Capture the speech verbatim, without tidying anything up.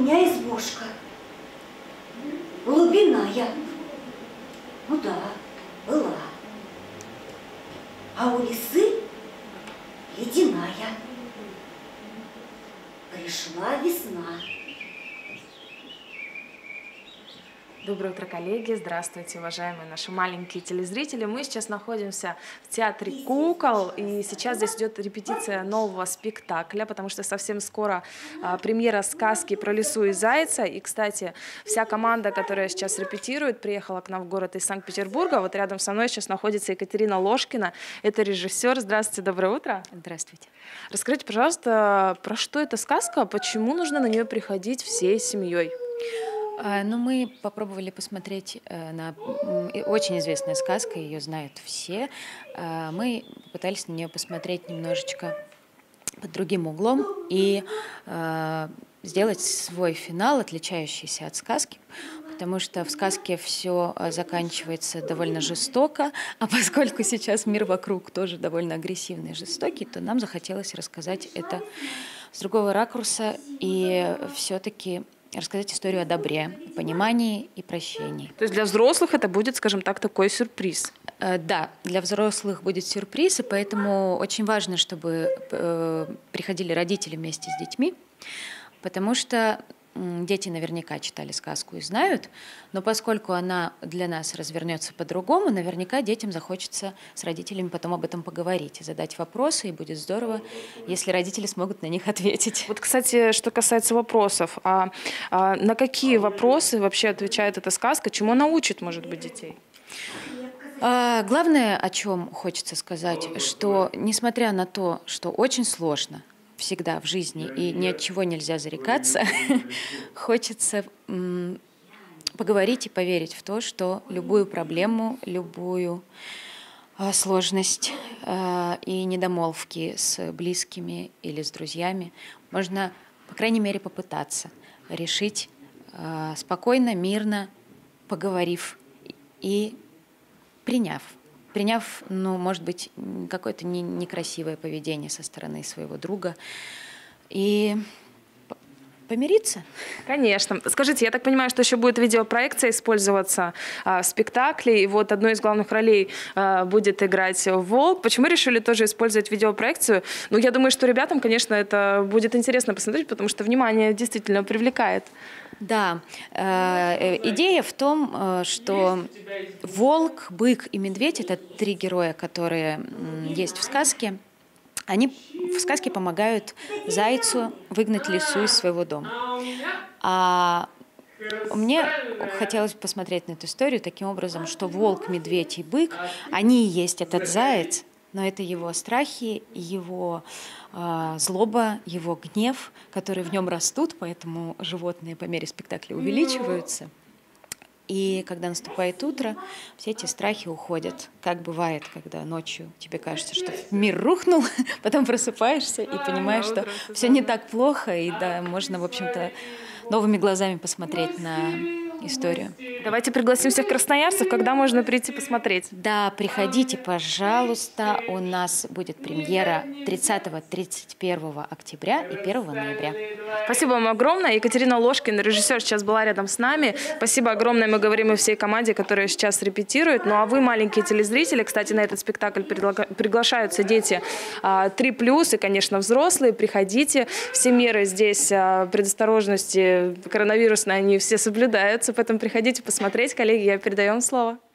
меня избушка. Глубинная. Ну да, была. А у лисы ледяная. Пришла весна. Доброе утро, коллеги! Здравствуйте, уважаемые наши маленькие телезрители! Мы сейчас находимся в театре кукол, и сейчас здесь идет репетиция нового спектакля, потому что совсем скоро а, премьера сказки про лису и зайца. И, кстати, вся команда, которая сейчас репетирует, приехала к нам в город из Санкт-Петербурга. Вот рядом со мной сейчас находится Екатерина Ложкина, это режиссер. Здравствуйте, доброе утро! Здравствуйте! Расскажите, пожалуйста, про что эта сказка, почему нужно на нее приходить всей семьей? Ну, мы попробовали посмотреть на очень известная сказка, ее знают все. Мы попытались на нее посмотреть немножечко под другим углом и сделать свой финал, отличающийся от сказки, потому что в сказке все заканчивается довольно жестоко, а поскольку сейчас мир вокруг тоже довольно агрессивный и жестокий, то нам захотелось рассказать это с другого ракурса и все-таки рассказать историю о добре, понимании и прощении. То есть для взрослых это будет, скажем так, такой сюрприз? Да, для взрослых будет сюрприз, и поэтому очень важно, чтобы приходили родители вместе с детьми, потому что дети наверняка читали сказку и знают, но поскольку она для нас развернется по-другому, наверняка детям захочется с родителями потом об этом поговорить, задать вопросы, и будет здорово, если родители смогут на них ответить. Вот, кстати, что касается вопросов, а, а на какие вопросы вообще отвечает эта сказка, чему она учит, может быть, детей? А, главное, о чем хочется сказать, что несмотря на то, что очень сложно всегда в жизни, и ни от чего нельзя зарекаться, хочется м, поговорить и поверить в то, что любую проблему, любую а, сложность а, и недомолвки с близкими или с друзьями можно, по крайней мере, попытаться решить а, спокойно, мирно, поговорив и приняв. приняв, ну, может быть, какое-то не, некрасивое поведение со стороны своего друга, и помириться. Конечно. Скажите, я так понимаю, что еще будет видеопроекция использоваться а, в спектакле, и вот одной из главных ролей а, будет играть волк. Почему решили тоже использовать видеопроекцию? Ну, я думаю, что ребятам, конечно, это будет интересно посмотреть, потому что внимание действительно привлекает. Да, э, идея в том, что волк, бык и медведь — это три героя, которые есть в сказке. Они в сказке помогают зайцу выгнать лису из своего дома. А мне хотелось посмотреть на эту историю таким образом, что волк, медведь и бык, они и есть этот заяц, но это его страхи, его э, злоба, его гнев, которые в нем растут, поэтому животные по мере спектакля увеличиваются. И когда наступает утро, все эти страхи уходят. Как бывает, когда ночью тебе кажется, что мир рухнул, потом просыпаешься и понимаешь, что все не так плохо, и да, можно, в общем-то, новыми глазами посмотреть на историю. Давайте пригласим всех красноярцев, когда можно прийти посмотреть. Да, приходите, пожалуйста. У нас будет премьера тридцатого — тридцать первого октября и первого ноября. Спасибо вам огромное. Екатерина Ложкина, режиссер, сейчас была рядом с нами. Спасибо огромное, мы говорим и всей команде, которая сейчас репетирует. Ну а вы, маленькие телезрители, кстати, на этот спектакль приглашаются дети три плюс и, конечно, взрослые. Приходите. Все меры здесь предосторожности коронавирусные, они все соблюдаются. Поэтому приходите посмотреть. Коллеги, я передаю вам слово.